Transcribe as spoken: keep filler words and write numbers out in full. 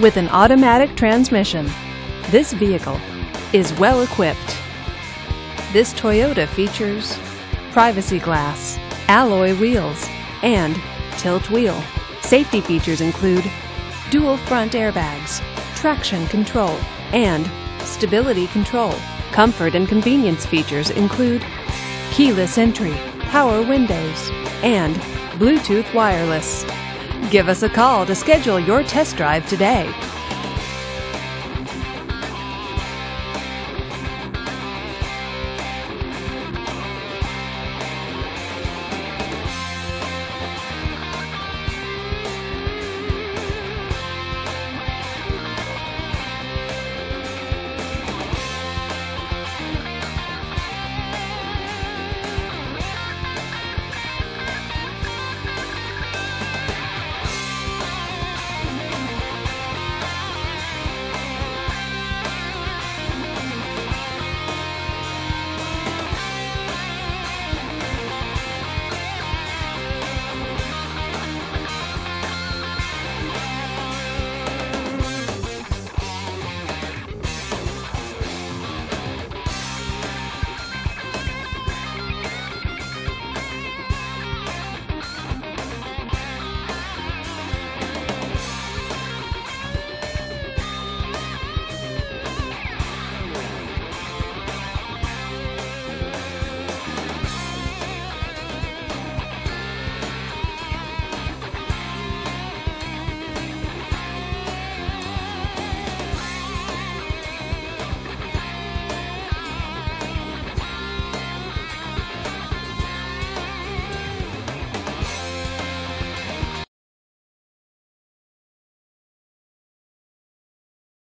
with an automatic transmission. This vehicle is well equipped. This Toyota features privacy glass, alloy wheels, and tilt wheel. Safety features include dual front airbags, traction control, and stability control. Comfort and convenience features include keyless entry, power windows, and Bluetooth wireless. Give us a call to schedule your test drive today.